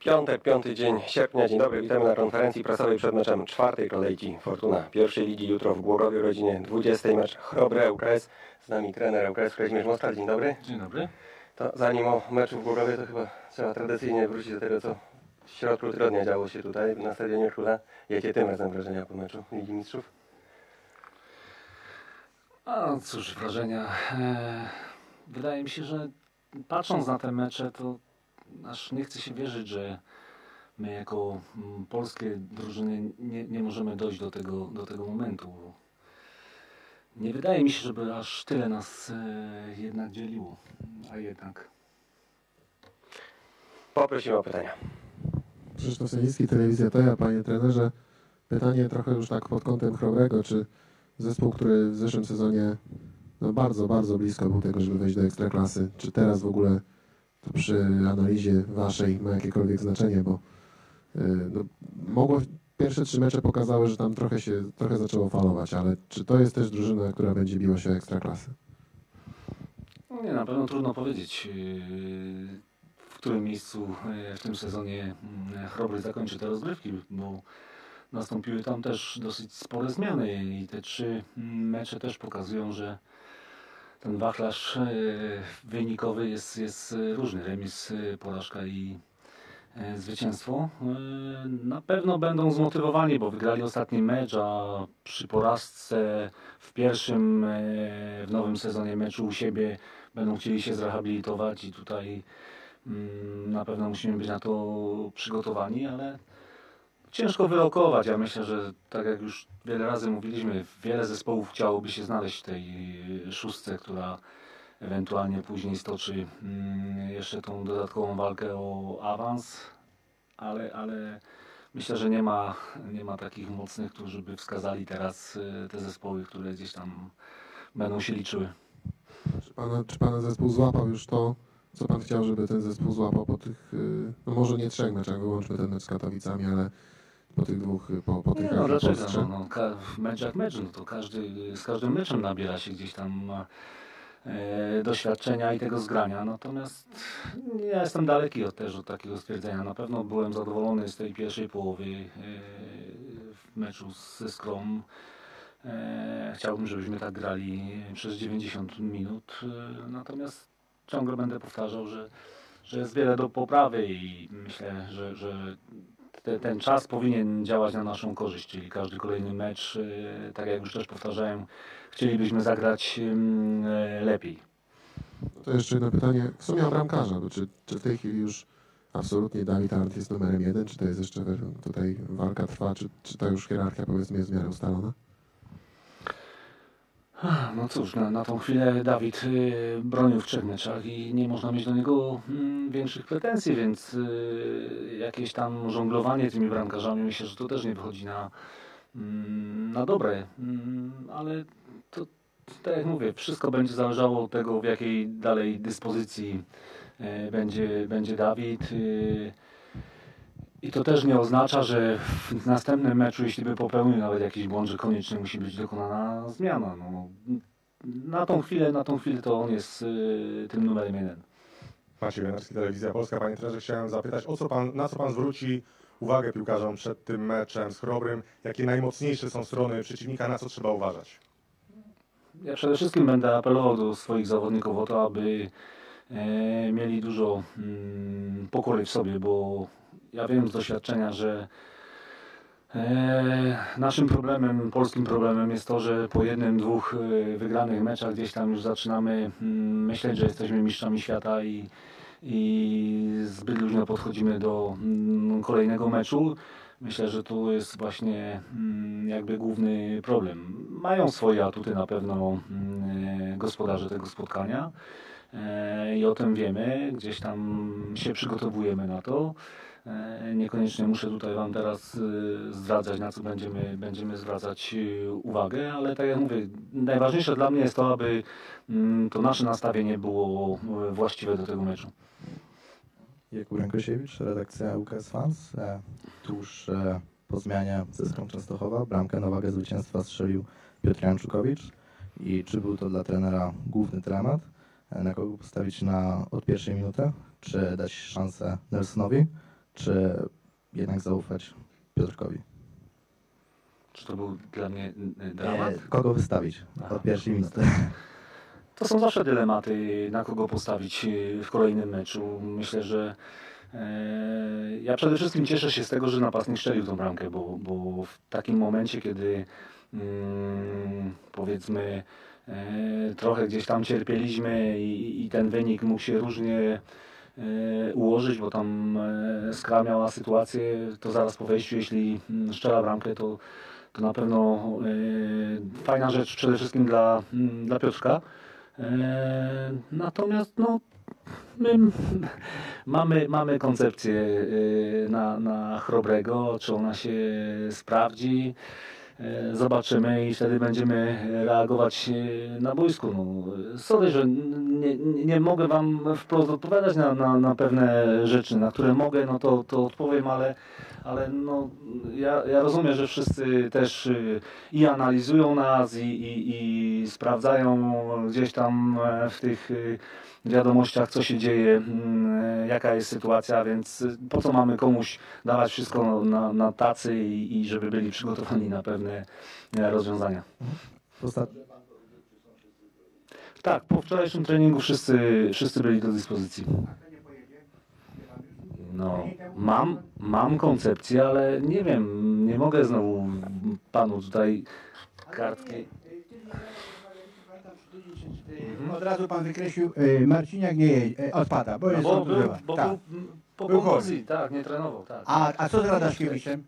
Piątek, 5 dzień sierpnia. Dzień dobry, witamy na konferencji prasowej przed meczem czwartej kolejki Fortuna pierwszej ligi. Jutro w Głogowie o godzinie 20 mecz Chrobry ŁKS. Z nami trener ŁKS Kazimierz Moskal. Dzień dobry. Dzień dobry. To zanim o meczu w Głogowie, to chyba trzeba tradycyjnie wrócić do tego, co w środku tygodnia działo się tutaj na Stadionie Króla. Jakie tym razem wrażenia po meczu Ligi Mistrzów? A cóż, wrażenia. Wydaje mi się, że patrząc na te mecze, to aż nie chce się wierzyć, że my jako polskie drużyny nie możemy dojść do tego momentu. Nie wydaje mi się, żeby aż tyle nas jednak dzieliło, a jednak. Poprosimy o pytania. Krzysztof Seniński, Telewizja TOJA. Panie trenerze, pytanie trochę już tak pod kątem Chrobrego, czy zespół, który w zeszłym sezonie bardzo, bardzo blisko był tego, żeby wejść do Ekstraklasy, czy teraz w ogóle to przy analizie waszej ma jakiekolwiek znaczenie, bo pierwsze 3 mecze pokazały, że tam trochę zaczęło falować, ale czy to jest też drużyna, która będzie biła się o Ekstraklasy? Nie, na pewno trudno powiedzieć, w którym miejscu w tym sezonie Chrobry zakończy te rozgrywki, bo nastąpiły tam też dosyć spore zmiany i te 3 mecze też pokazują, że ten wachlarz wynikowy jest różny. Remis, porażka i zwycięstwo. Na pewno będą zmotywowani, bo wygrali ostatni mecz, a przy porażce w pierwszym w nowym sezonie meczu u siebie będą chcieli się zrehabilitować i tutaj na pewno musimy być na to przygotowani, ale ciężko wyrokować. Ja myślę, że tak jak już wiele razy mówiliśmy, wiele zespołów chciałoby się znaleźć w tej szóstce, która ewentualnie później stoczy jeszcze tą dodatkową walkę o awans, ale myślę, że nie ma takich mocnych, którzy by wskazali teraz te zespoły, które gdzieś tam będą się liczyły. Czy pana zespół złapał już to, co pan chciał, żeby ten zespół złapał po tych, no może nie 3 meczach, wyłączmy ten mecz z Katowicami, ale po tych 2, po tych... No dlaczego? Mecz jak mecz, no to z każdym meczem nabiera się gdzieś tam doświadczenia i tego zgrania, natomiast ja jestem daleki od takiego stwierdzenia. Na pewno byłem zadowolony z tej pierwszej połowy w meczu ze Skrom. Chciałbym, żebyśmy tak grali przez 90 minut, natomiast ciągle będę powtarzał, że jest wiele do poprawy i myślę, że ten czas powinien działać na naszą korzyść, czyli każdy kolejny mecz, tak jak już też powtarzałem, chcielibyśmy zagrać lepiej. To jeszcze jedno pytanie. W sumie o bramkarza. Czy w tej chwili już absolutnie Dawid Arndt jest numerem 1? Czy to jest jeszcze tutaj walka trwa? Czy ta już hierarchia, powiedzmy, jest w miarę ustalona? No cóż, na tą chwilę Dawid bronił w 3 meczach i nie można mieć do niego większych pretensji, więc jakieś tam żonglowanie tymi bramkarzami, myślę, że to też nie wychodzi na dobre, ale to, tak jak mówię, wszystko będzie zależało od tego, w jakiej dalej dyspozycji będzie Dawid. I to też nie oznacza, że w następnym meczu, jeśli by popełnił nawet jakiś błąd, że koniecznie musi być dokonana zmiana. No, na tą chwilę to on jest tym numerem 1. Maciej Wienerski, Telewizja Polska. Panie trenerze, chciałem zapytać, na co pan zwróci uwagę piłkarzom przed tym meczem z Chrobrym? Jakie najmocniejsze są strony przeciwnika, na co trzeba uważać? Ja przede wszystkim będę apelował do swoich zawodników o to, aby mieli dużo pokory w sobie, bo ja wiem z doświadczenia, że naszym problemem, polskim problemem jest to, że po 1, 2 wygranych meczach gdzieś tam już zaczynamy myśleć, że jesteśmy mistrzami świata i zbyt luźno podchodzimy do kolejnego meczu. Myślę, że tu jest właśnie jakby główny problem. Mają swoje atuty na pewno gospodarze tego spotkania i o tym wiemy, gdzieś tam się przygotowujemy na to. Niekoniecznie muszę tutaj wam teraz zdradzać, na co będziemy zwracać uwagę, ale tak jak mówię, najważniejsze dla mnie jest to, aby to nasze nastawienie było właściwe do tego meczu. Jakub Rękosiewicz, redakcja UKS Fans. Tuż po zmianie ze Skrom Częstochowa bramkę na wagę zwycięstwa strzelił Piotr Janczukowicz. I czy był to dla trenera główny dramat? Na kogo postawić od pierwszej minuty? Czy dać szansę Nelsonowi? czy jednak zaufać Piotrkowi? Czy to był dla mnie dramat? Kogo wystawić od pierwszej minuty? To są zawsze dylematy, na kogo postawić w kolejnym meczu. Myślę, że ja przede wszystkim cieszę się z tego, że napastnik strzelił tą bramkę, bo w takim momencie, kiedy powiedzmy trochę gdzieś tam cierpieliśmy i ten wynik mógł się różnie ułożyć, bo tam Skra miała sytuację, to zaraz po wejściu, jeśli strzela bramkę, to na pewno fajna rzecz przede wszystkim dla Piotrka. Natomiast no, my mamy koncepcję na Chrobrego, czy ona się sprawdzi. Zobaczymy i wtedy będziemy reagować na boisku. No, sorry, że nie mogę wam wprost odpowiadać na pewne rzeczy, na które mogę, no to odpowiem, ale no, ja rozumiem, że wszyscy też i analizują nas i sprawdzają gdzieś tam w tych wiadomościach, co się dzieje, jaka jest sytuacja, więc po co mamy komuś dawać wszystko na tacy i żeby byli przygotowani na pewne rozwiązania. Tak, po wczorajszym treningu wszyscy byli do dyspozycji. No, mam koncepcję, ale nie wiem, nie mogę znowu panu tutaj kartki. Od razu pan wykreślił, Marciniak nie odpada, bo jest Bo tak. był po Był kontuzji, tak, nie trenował. Tak. A co z Radaszkiewiczem?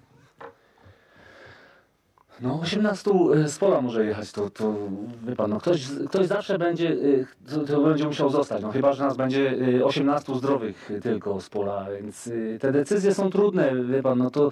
No 18 z pola może jechać, to wie pan, no ktoś zawsze będzie, to będzie musiał zostać, no chyba, że nas będzie 18 zdrowych tylko z pola, więc te decyzje są trudne, wie pan, no to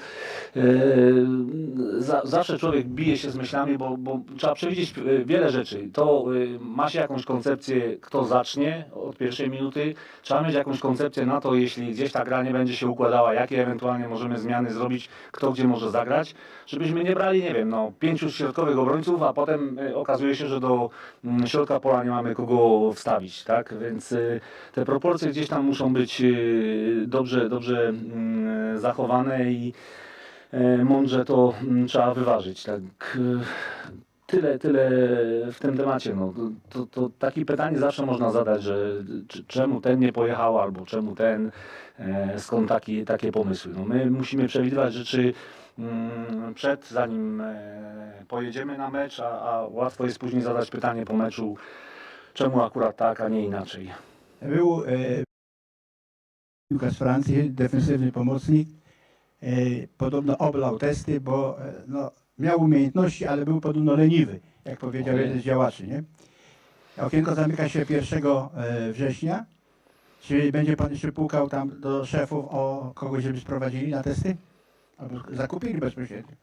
zawsze człowiek bije się z myślami, bo trzeba przewidzieć wiele rzeczy. To ma się jakąś koncepcję, kto zacznie od pierwszej minuty, trzeba mieć jakąś koncepcję na to, jeśli gdzieś ta gra nie będzie się układała, jakie ewentualnie możemy zmiany zrobić, kto gdzie może zagrać, żebyśmy nie brali, nie wiem, no 5 środkowych obrońców, a potem okazuje się, że do środka pola nie mamy kogo wstawić, tak? Więc te proporcje gdzieś tam muszą być dobrze zachowane i mądrze to trzeba wyważyć, tak? Tyle w tym temacie. No, to takie pytanie zawsze można zadać, że czemu ten nie pojechał, albo czemu ten, skąd takie pomysły. No, my musimy przewidywać rzeczy zanim pojedziemy na mecz, a łatwo jest później zadać pytanie po meczu, czemu akurat tak, a nie inaczej. Był piłkarz z Francji, defensywny pomocnik. Podobno oblał testy, bo no, miał umiejętności, ale był podobno leniwy, jak powiedział jeden z działaczy. Nie? Okienko zamyka się 1 września. Czy będzie pan jeszcze pukał tam do szefów o kogoś, żeby sprowadzili na testy? Albo zakupili bezpośrednio?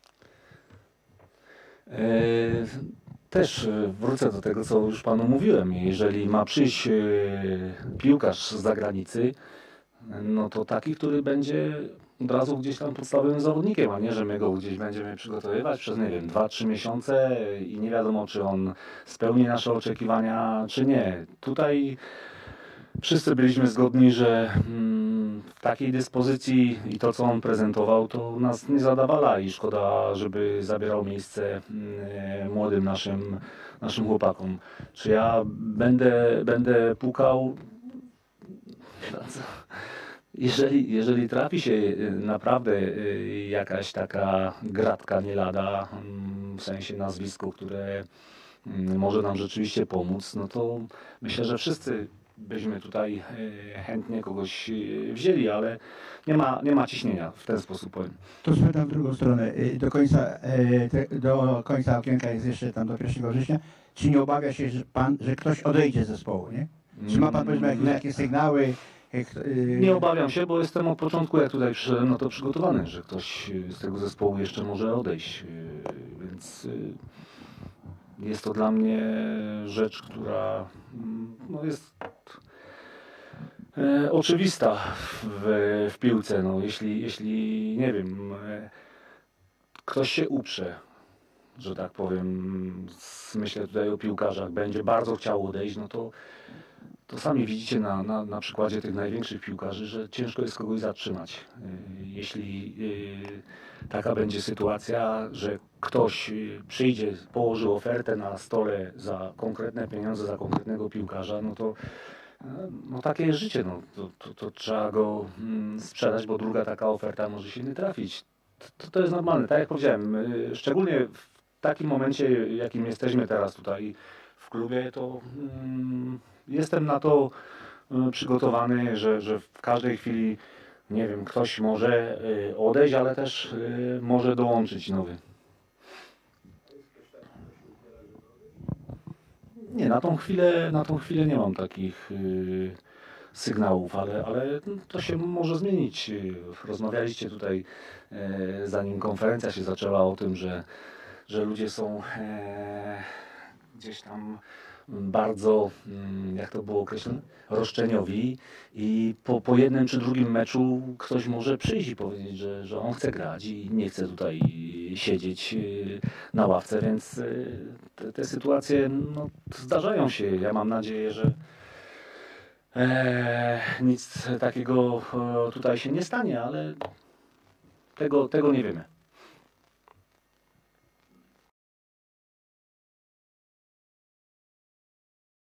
Też wrócę do tego, co już panu mówiłem. Jeżeli ma przyjść piłkarz z zagranicy, no to taki, który będzie od razu gdzieś tam podstawowym zawodnikiem, a nie, że my go gdzieś będziemy przygotowywać przez, nie wiem, 2-3 miesiące i nie wiadomo, czy on spełni nasze oczekiwania, czy nie. Tutaj wszyscy byliśmy zgodni, że w takiej dyspozycji i to, co on prezentował, to nas nie zadawala i szkoda, żeby zabierał miejsce młodym naszym chłopakom. Czy ja będę pukał? Jeżeli trafi się naprawdę jakaś taka gratka nie lada, w sensie nazwisko, które może nam rzeczywiście pomóc, no to myślę, że wszyscy byśmy tutaj chętnie kogoś wzięli, ale nie ma ciśnienia, w ten sposób powiem. To spytam w drugą stronę. Do końca okienka jest jeszcze tam do 1 września. Czy nie obawia się że pan, że ktoś odejdzie z zespołu, nie? Czy ma pan powiedzmy jakieś sygnały? Nie obawiam się, bo jestem od początku, jak tutaj przyszedłem, no to przygotowany, że ktoś z tego zespołu jeszcze może odejść, więc jest to dla mnie rzecz, która no jest oczywista w piłce. No, jeśli nie wiem, ktoś się uprze, że tak powiem, myślę tutaj o piłkarzach, będzie bardzo chciał odejść, no to sami widzicie na przykładzie tych największych piłkarzy, że ciężko jest kogoś zatrzymać. Jeśli taka będzie sytuacja, że ktoś przyjdzie, położy ofertę na stole za konkretne pieniądze, za konkretnego piłkarza, no takie jest życie, to trzeba go sprzedać, bo druga taka oferta może się nie trafić. To jest normalne, tak jak powiedziałem, szczególnie w takim momencie, jakim jesteśmy teraz tutaj w klubie, to jestem na to przygotowany, że w każdej chwili, nie wiem, ktoś może odejść, ale też może dołączyć nowy. Nie, na tą chwilę nie mam takich sygnałów, ale to się może zmienić. Rozmawialiście tutaj, zanim konferencja się zaczęła, o tym, że ludzie są gdzieś tam bardzo, jak to było określone, roszczeniowi i po jednym czy drugim meczu ktoś może przyjść i powiedzieć, że on chce grać i nie chce tutaj siedzieć na ławce, więc te sytuacje zdarzają się. Ja mam nadzieję, że nic takiego tutaj się nie stanie, ale tego nie wiemy.